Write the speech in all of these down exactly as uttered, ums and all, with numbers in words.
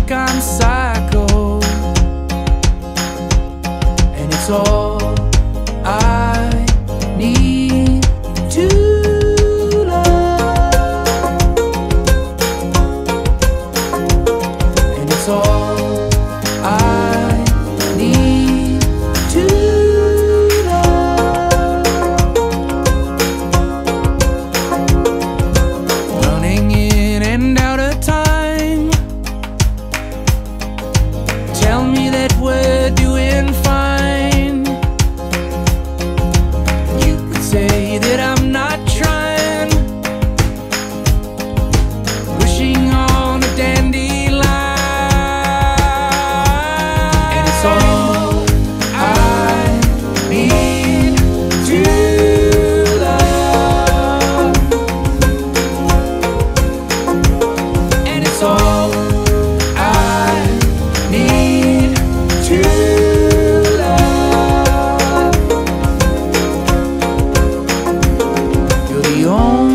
think I'm psycho, and it's all I need to love, and it's all I need to love. Running in and out of time, tell me that we're doing fine. You could say that I'm not trying, wishing on a dandelion, and it's all I need to love, and it's all I need to love. You're the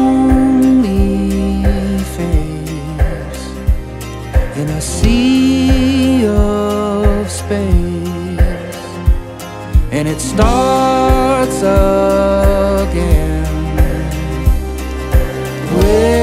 only face in a sea of space, and it starts again with